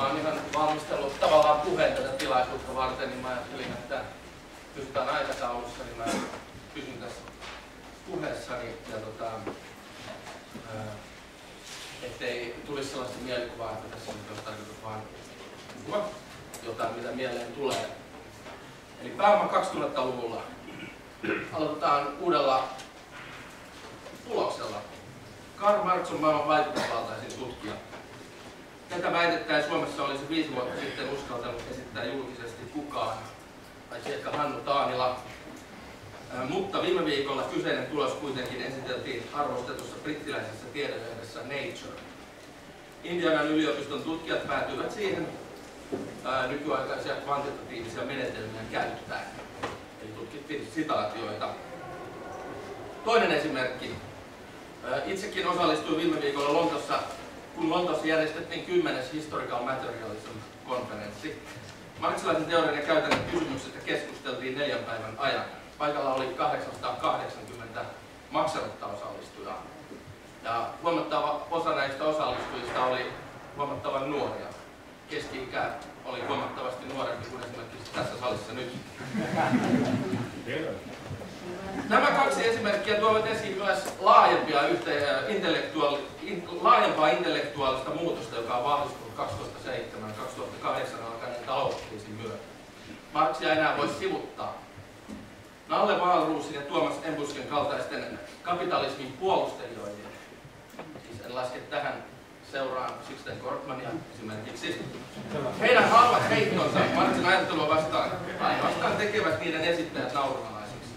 mä oon ihan valmistellut tavallaan puheen tätä tilaisuutta varten, niin mä ajattelin, että pysytään aikataulussa, niin mä kysyn tässä puheessani, ja ettei tulisi sellaista mielikuvaa, että tässä nyt olisi tarkoitus vaan puhua jotain, mitä mieleen tulee. Eli pääoma 2000-luvulla. Aloitetaan uudella tuloksella. Karl Marx on maailman vaikutusvaltaisin tutkija. Tätä väitettä ei Suomessa olisi 5 vuotta sitten uskaltanut esittää julkisesti kukaan, paitsi ehkä Hannu Taanila. Mutta viime viikolla kyseinen tulos kuitenkin esiteltiin arvostetussa brittiläisessä tiedelehdessä Nature. Indianan yliopiston tutkijat päätyivät siihen nykyaikaisia kvantitatiivisia menetelmiä käyttäen. Eli tutkittiin sitaatioita. Toinen esimerkki. Itsekin osallistuin viime viikolla Lontoossa, kun Lontoossa järjestettiin 10. Historical Materialism-konferenssi. Marxilaisen teorian ja käytännön kysymyksestä keskusteltiin 4 päivän ajan. Paikalla oli 880 maksanutta osallistujaa. Ja huomattava osa näistä osallistujista oli huomattavan nuoria. Keski-ikä oli huomattavasti nuorempi kuin esimerkiksi tässä salissa nyt. Nämä 2 esimerkkiä tuovat esiin myös laajempaa intellektuaalista muutosta, joka on vahvistunut 2007-2008 alkaneen talouskriisin myötä. Marxia enää voi sivuttaa. Nalle Wahlroosin ja Tuomas Embusken kaltaisten kapitalismin puolustelijoiden, siis en laske tähän seuraan Sixten Korkmania esimerkiksi, heidän halvat heittonsa Marxin ajattelua vastaan ainoastaan tekevät niiden esittäjät naurunalaisiksi.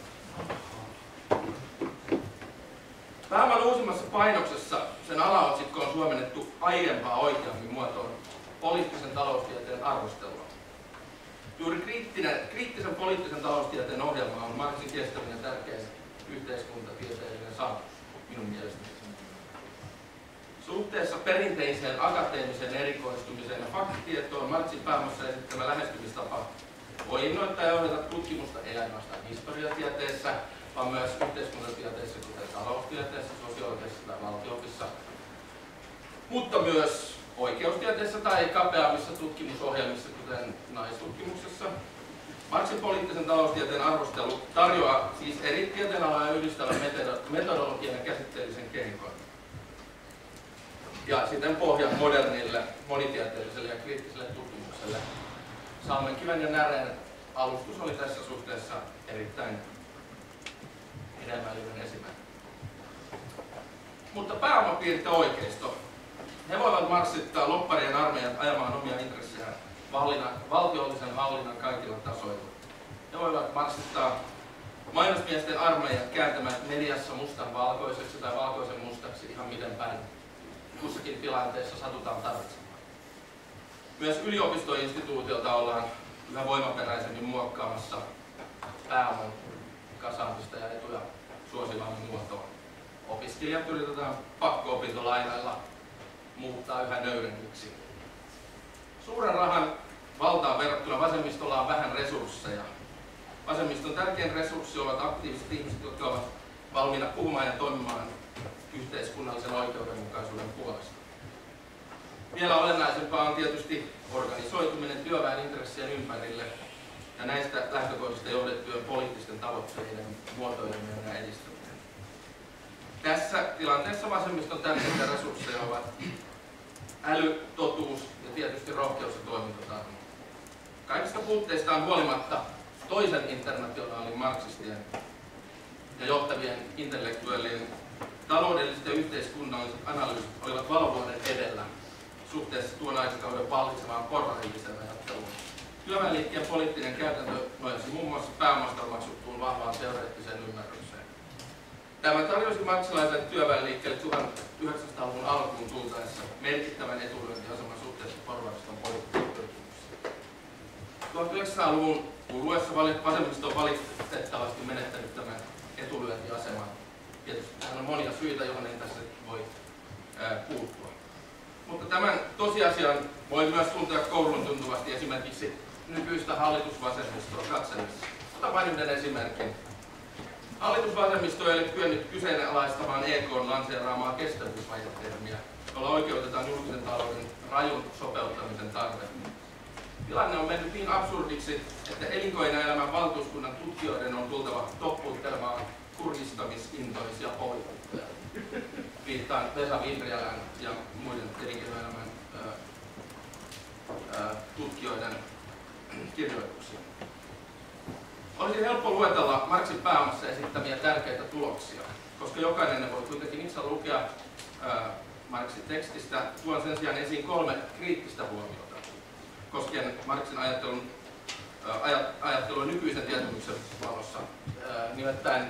Pääoman uusimmassa painoksessa sen alaotsikko on suomennettu aiempaa oikeammin muotoon poliittisen taloustieteen arvostelua. Juuri kriittisen poliittisen taloustieteen ohjelma on Marxin kestäminen tärkeä yhteiskuntatieteellinen saavutus, minun mielestäni. Suhteessa perinteiseen akateemiseen erikoistumiseen ja faktatietoon Marxin pääomassa esittämä lähestymistapa voi innoittaa ja ohjata tutkimusta ei ainoastaan historiatieteessä, vaan myös yhteiskuntatieteessä, kuten taloustieteessä, sosiologiassa tai valtio-opissa, mutta myös oikeustieteessä tai kapeammissa tutkimusohjelmissa, kuten naistutkimuksessa. Marxin poliittisen taloustieteen arvostelu tarjoaa siis eri tieteenaloja yhdistävän metodologian ja käsitteellisen kehikon. Ja siten pohjan modernille, monitieteelliselle ja kriittiselle tutkimukselle. Salmenkiven ja Näreen alustus oli tässä suhteessa erittäin hedelmällinen esimerkki. Mutta pääomapiirte oikeisto. Ne voivat marssittaa lobbarien armeijat ajamaan omia intressejään valtiollisen hallinnan kaikilla tasoilla. Ne voivat marssittaa mainosmiesten armeijat kääntämään mediassa mustan valkoiseksi tai valkoisen mustaksi ihan miten päin kussakin tilanteessa satutaan tarvitsemaan. Myös yliopistoinstituutiolta ollaan yhä voimaperäisemmin muokkaamassa pääoman kasaamista ja etuja suosivammin muotoon. Opiskelijat yritetään pakko-opintolainalla muuttaa yhä nöyremmiksi. Suuren rahan valtaan verrattuna vasemmistolla on vähän resursseja. Vasemmiston tärkein resurssi ovat aktiiviset ihmiset, jotka ovat valmiina puhumaan ja toimimaan yhteiskunnallisen oikeudenmukaisuuden puolesta. Vielä olennaisempaa on tietysti organisoituminen työväen intressien ympärille ja näistä lähtökohdista johdettujen poliittisten tavoitteiden muotoileminen ja edistäminen. Tässä tilanteessa vasemmiston tärkeitä resursseja ovat äly, totuus ja tietysti rohkeus ja toimintatarmo. Kaikista puutteistaan huolimatta toisen internationaalin marksistien ja johtavien intellektuellien taloudelliset ja yhteiskunnalliset analyysit olivat valovuoden edellä suhteessa tuon aikakauden vallitsevaan porvarilliseen ajatteluun. Työväenliikkeen poliittinen käytäntö nojasi muun muassa pääomasta omaksuttuun vahvaan teoreettiseen ymmärrykseen. Tämä tarjosi marxilaiselle työväenliikkeelle 1900-luvun alkuun tultaessa merkittävän etulyöntiaseman suhteessa porvariston poliittiseen pyrkimykseen. 1900-luvun kuluessa vasemmisto on valitettavasti menettänyt tämän etulyöntiaseman. Tietysti tähän on monia syitä, joihin en tässä voi puuttua. Mutta tämän tosiasian voi myös tuntea kourun tuntuvasti esimerkiksi nykyistä hallitusvasemmistoa katsellessa. Otan vain yhden esimerkin. Hallitusvasemmisto ei ole kyennyt kyseenalaistamaan EK:n lanseeraamaa kestävyysvajetermiä, jolla oikeutetaan julkisen talouden rajun sopeuttamisen tarve. Tilanne on mennyt niin absurdiksi, että elinkeinoelämän valtuuskunnan tutkijoiden on tultava toppuuttelemaan kurjistamisintoisia poliitikkoja. Viittaan Vesa Vihriälän ja muiden elinkeinoelämän tutkijoiden kirjoituksia. Olisi helppo luetella Marxin pääomassa esittämiä tärkeitä tuloksia, koska jokainen voi kuitenkin itse lukea Marxin tekstistä. Tuon sen sijaan esiin 3 kriittistä huomiota koskien Marxin ajattelua nykyisen tietämyksen valossa. Nimittäin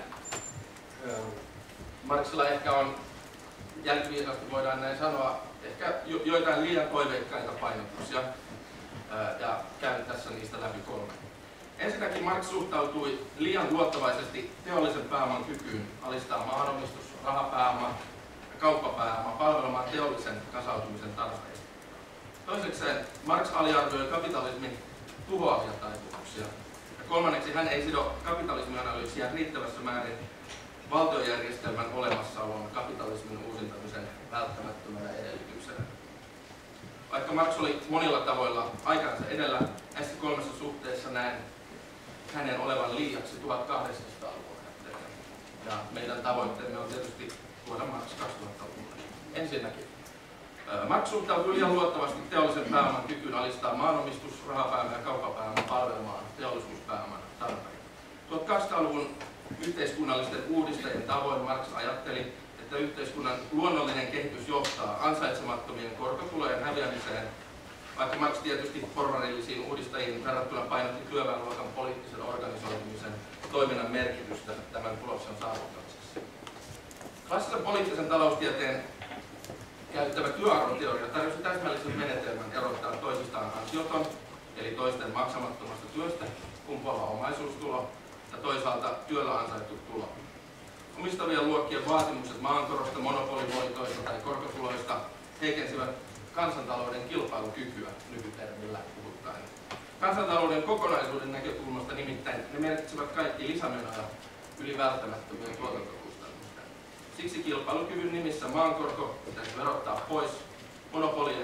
Marxilla ehkä on, jälkiviisaasti voidaan näin sanoa, ehkä joitain liian toiveikkaita painotuksia, ja käyn tässä niistä läpi 3. Ensinnäkin Marx suhtautui liian luottavaisesti teollisen pääoman kykyyn alistaa maanomistus, rahapääoma ja kauppapääoma palvelemaan teollisen kasautumisen tarpeita. Toisekseen Marx aliarvioi kapitalismin tuhoavia taipumuksia. Ja kolmanneksi hän ei sido kapitalismianalyysiä riittävässä määrin valtiojärjestelmän olemassaolon kapitalismin uusintamisen välttämättömänä edellytyksenä. Vaikka Marx oli monilla tavoilla aikansa edellä, näissä 3 suhteessa näen hänen olevan liiaksi 1800-luvun ajattelijana. Ja meidän tavoitteemme on tietysti tuoda Marx 2000-luvulle. Ensinnäkin, Marx suhtautui liian luottavasti teollisen pääoman kykyyn alistaa maanomistus, rahapääoma ja kauppapääoma palvelemaan teollisuuspääoman tarpeita. 1200-luvun yhteiskunnallisten uudistajien tavoin Marx ajatteli, että yhteiskunnan luonnollinen kehitys johtaa ansaitsemattomien korkotulojen häviämiseen, vaikka Marx tietysti porvarillisiin uudistajiin verrattuna painotti työväenluokan poliittisen organisoitumisen toiminnan merkitystä tämän tuloksen saavuttamisessa. Klassisen poliittisen taloustieteen käyttävä työarvoteoria tarjosi täsmällisen menetelmän erottaa toisistaan ansioton, eli toisten maksamattomasta työstä kumpuava omaisuustulo ja toisaalta työllä ansaittu tulo. Omistavien luokkien vaatimukset maankorosta, monopolivoitoista tai korkotuloista heikensivät kansantalouden kilpailukykyä nykytermillä puhuttaen. Kansantalouden kokonaisuuden näkökulmasta nimittäin ne merkitsevät kaikki lisämenoja yli välttämättömien tuotantokustannusten. Siksi kilpailukyvyn nimissä maankorko pitäisi verottaa pois, monopolien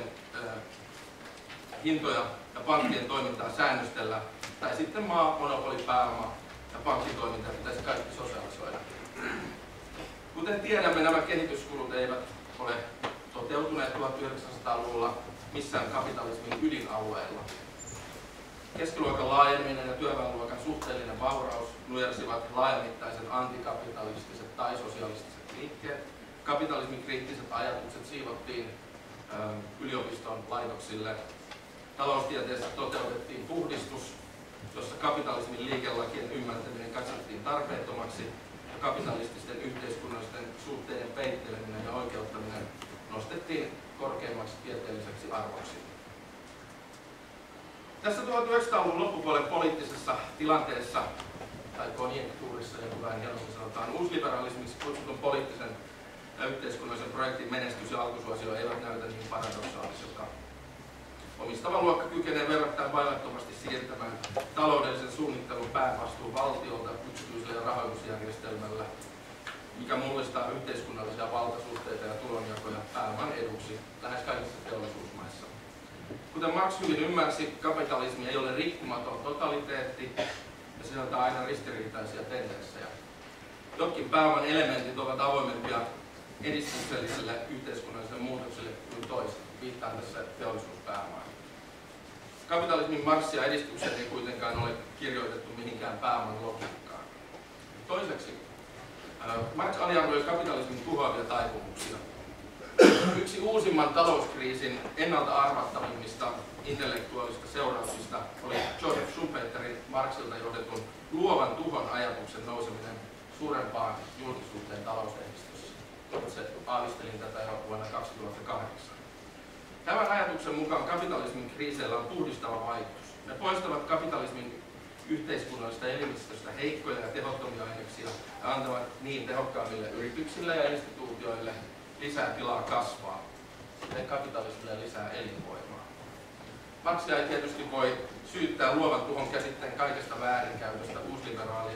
hintoja ja pankkien toimintaa säännöstellä, tai sitten maa, monopolipääoma ja pankkitoiminta pitäisi kaikki sosialisoida. Kuten tiedämme, nämä kehityskulut eivät ole toteutuneet 1900-luvulla missään kapitalismin ydinalueella. Keskiluokan laajeneminen ja työväenluokan suhteellinen vauraus nujersivat laajamittaiset antikapitalistiset tai sosialistiset liikkeet. Kapitalismin kriittiset ajatukset siivottiin yliopiston laitoksille. Taloustieteessä toteutettiin puhdistus, jossa kapitalismin liikelakien ymmärtäminen katsottiin tarpeettomaksi ja kapitalististen yhteiskunnallisten suhteiden peitteleminen ja oikeuttaminen nostettiin korkeimmaksi tieteelliseksi arvoksi. Tässä 1900-luvun loppupuolen poliittisessa tilanteessa, tai konjunktuurissa, ja vähän hienosti sanotaan, uusliberalismiksi kutsutun poliittisen ja yhteiskunnallisen projektin menestys ja alkusuosio eivät näytä niin paradoksaalisilta. Omistava luokka kykenee verrattain vaivattomasti siirtämään taloudellisen suunnittelun päävastuun valtiolta yksityiselle rahoitusjärjestelmällä, mikä mullistaa yhteiskunnallisia valtasuhteita ja tulonjakoja pääoman eduksi lähes kaikissa teollisuusmaissa. Kuten Marx hyvin ymmärsi, kapitalismi ei ole rikkumaton totaliteetti ja sisältää aina ristiriitaisia tendenssejä. Jotkin pääoman elementit ovat avoimempia edistykselliselle yhteiskunnalliselle muutokselle kuin toiset. Viittaan tässä teollisuuspääomaan. Kapitalismin marssia edistyksen ei kuitenkaan ole kirjoitettu mihinkään pääoman logiikkaan. Toiseksi, Marx aliarvioi kapitalismin tuhoavia taipumuksia. Yksi uusimman talouskriisin ennalta arvattavimmista intellektuaalisista seurauksista oli Joseph Schumpeterin Marxilta johdetun luovan tuhon ajatuksen nouseminen suurempaan julkisuuteen talouslehdistössä. Itse aavistelin tätä jo vuonna 2008. Tämän ajatuksen mukaan kapitalismin kriiseillä on puhdistava vaikutus. Ne poistavat kapitalismin yhteiskunnallisesta elimistöstä heikkoja ja tehottomia aineksia ja antavat niin tehokkaammille yrityksille ja instituutioille lisää tilaa kasvaa, siten kapitalismille lisää elinvoimaa. Marxia ei tietysti voi syyttää luovan tuhon käsitteen kaikesta väärinkäytöstä uusliberaalien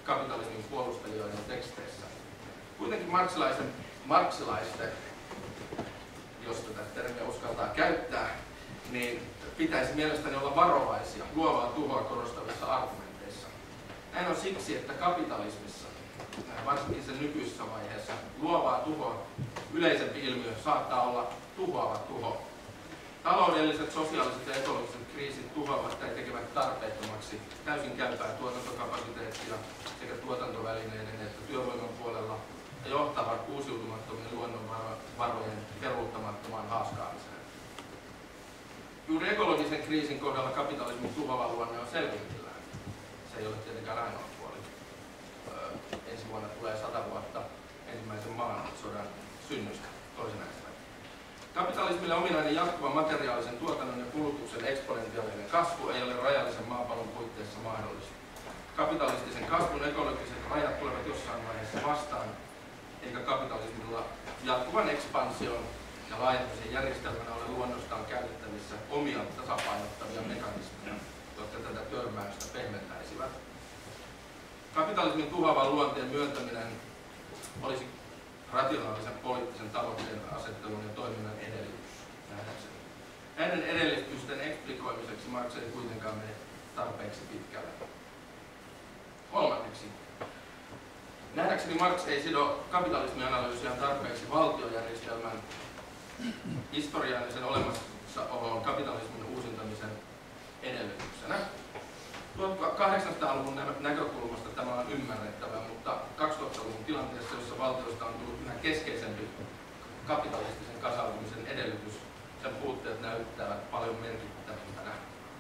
kapitalismin puolustelijoiden teksteissä. Kuitenkin marksilaisten, jos tätä termiä uskaltaa käyttää, niin pitäisi mielestäni olla varovaisia luovaa tuhoa korostavissa argumenteissa. Näin on siksi, että kapitalismissa, varsinkin sen nykyisessä vaiheessa, luovaa tuhoa yleisempi ilmiö saattaa olla tuhoava tuho. Taloudelliset, sosiaaliset ja ekologiset kriisit tuhoavat tai tekevät tarpeettomaksi täysin käypää tuotantokapasiteettia sekä tuotantovälineiden että työvoiman puolella ja johtavat uusiutumattomien luonnonvarojen peruuttamattomaan haaskaamiseen. Juuri ekologisen kriisin kohdalla kapitalismin tuhoava luonne on selvimmillään. Se ei ole tietenkään ainoa puoli. Ensi vuonna tulee 100 vuotta ensimmäisen maailmansodan synnystä toisenäistä. Kapitalismille ominainen jatkuva materiaalisen tuotannon ja kulutuksen eksponentiaalinen kasvu ei ole rajallisen maapallon puitteissa mahdollista. Kapitalistisen kasvun ekologiset rajat tulevat jossain vaiheessa vastaan, eikä kapitalismilla jatkuvan ekspansion ja laajentumisen järjestelmänä ole luonnostaan käytettävissä omia tasapainottavia mekanismeja, jotka tätä törmäystä pehmentäisivät. Kapitalismin tuhoavan luonteen myöntäminen olisi rationaalisen poliittisen tavoitteen asettelun ja toiminnan edellytys nähdäkseni. Näiden edellytysten eksplikoimiseksi Marx ei kuitenkaan mene tarpeeksi pitkälle. Kolmanneksi. Nähdäkseni Marx ei sido kapitalismianalyysiaan tarpeeksi valtiojärjestelmän historiaan ja sen olemassaoloon kapitalismin uusintamisen edellytyksenä. 1800-luvun näkökulmasta tämä on ymmärrettävä, mutta 2000-luvun tilanteessa, jossa valtiosta on tullut yhä keskeisempi kapitalistisen kasautumisen edellytys, sen puutteet näyttävät paljon merkittävämpänä.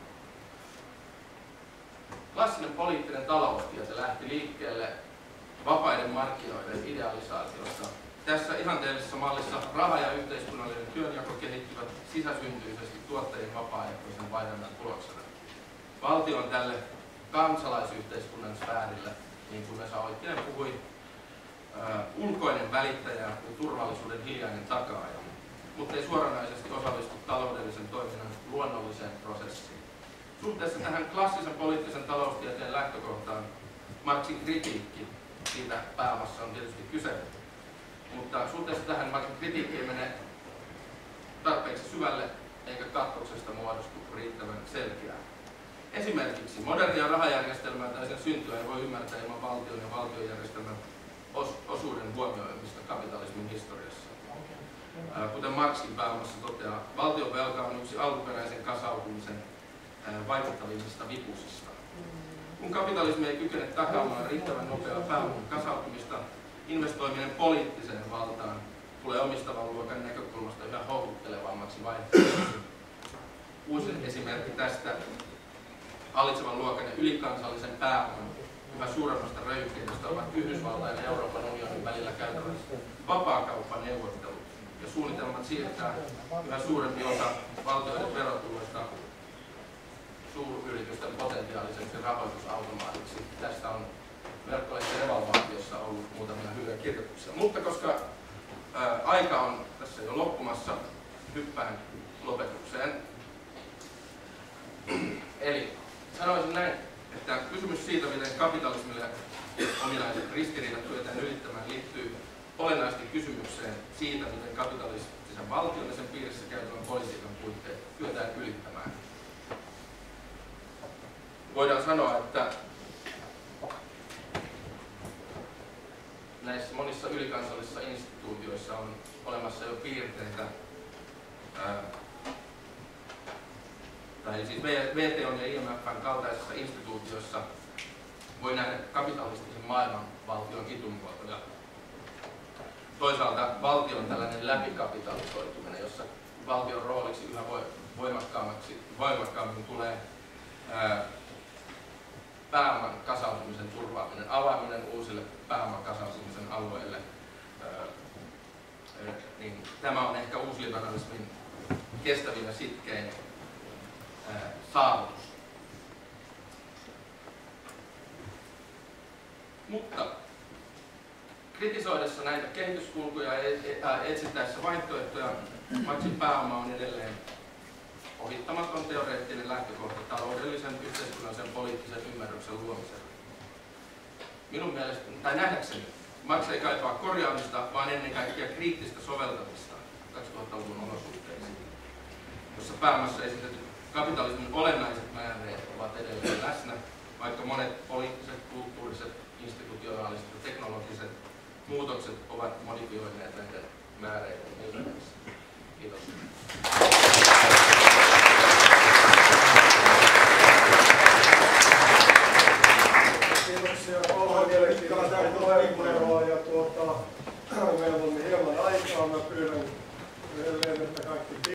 Klassinen poliittinen taloustiede lähti liikkeelle vapaiden markkinoiden idealisaatiosta. Tässä ihanteellisessa mallissa raha ja yhteiskunnallinen työnjako kehittyvät sisäsyntyisesti tuottajien vapaaehtoisen vaihdannan tuloksena. Valtio on tälle kansalaisyhteiskunnan sfäärille, niin kuin Vesa Oittinen puhui, ulkoinen välittäjä ja turvallisuuden hiljainen takaaja, mutta ei suoranaisesti osallistu taloudellisen toiminnan luonnolliseen prosessiin. Suhteessa tähän klassisen poliittisen taloustieteen lähtökohtaan Marxin kritiikki, siitä pääomassa on tietysti kyse, mutta suhteessa tähän Marxin kritiikki ei mene tarpeeksi syvälle eikä katkoksesta muodostu riittävän selkeää. Esimerkiksi modernia rahajärjestelmää tai sen syntyä ei voi ymmärtää ilman valtion ja valtiojärjestelmän osuuden huomioimista kapitalismin historiassa. Kuten Marxin pääomassa toteaa, valtionvelka on yksi alkuperäisen kasautumisen vaikuttavimmista vipusista. Kun kapitalismi ei kykene takaamaan riittävän nopeaa pääoman kasautumista, investoiminen poliittiseen valtaan tulee omistavan luokan näkökulmasta yhä houkuttelevammaksi vaihtoehdoksi. Uusi esimerkki tästä hallitsevan luokan ja ylikansallisen pääoman yhä suuremmasta röyhkeydestä ovat Yhdysvaltain ja Euroopan unionin välillä käytävät vapaakauppaneuvottelut ja suunnitelmat siirtää yhä suurempi osa valtioiden verotuloista suuryritysten potentiaaliseksi rahoitusautomaatiksi. Tästä on verkkolehti Revalvaatiossa ollut muutamia hyviä kirjoituksia. Mutta koska aika on tässä jo loppumassa, hyppään lopetukseen. Eli sanoisin näin, että kysymys siitä, miten kapitalismille ominaiset ristiriidat kyetään ylittämään, liittyy olennaisesti kysymykseen siitä, miten kapitalistisen valtion ja sen piirissä käytävän politiikan puitteet kyetään ylittämään. Voidaan sanoa, että näissä monissa ylikansallisissa instituutioissa on olemassa jo piirteitä, tai siis WTO:n ja IMF:n kaltaisissa instituutioissa voi nähdä kapitalistisen maailmanvaltion kitumuotoja. Toisaalta valtion tällainen läpikapitalisoituminen, jossa valtion rooliksi yhä voimakkaammin tulee pääoman kasautumisen turvaaminen, avaaminen uusille pääoman kasautumisen alueille, niin tämä on ehkä uusliberalismin kestävin ja sitkein saavutus. Mutta kritisoidessa näitä kehityskulkuja ja etsittäessä vaihtoehtoja, Marxin pääoma on edelleen ohittamaton teoreettinen lähtökohta taloudellisen, yhteiskunnallisen, poliittisen ymmärryksen luomiselle. minun mielestäni, tai nähdäkseni, Marx ei kaipaa korjaamista, vaan ennen kaikkea kriittistä soveltamista 2000-luvun olosuhteisiin, jossa pääomassa esitetyt kapitalismin olennaiset määreet ovat edelleen läsnä, vaikka monet poliittiset, kulttuuriset, institutionaaliset ja teknologiset muutokset ovat modifioineet näiden määreiden ilmeisesti. Kiitos. Kiitoksia. Kolme mielenkiintoista puheenvuoroa ja meillä on hieman aikaa. Mä pyydän edelleen, että kaikki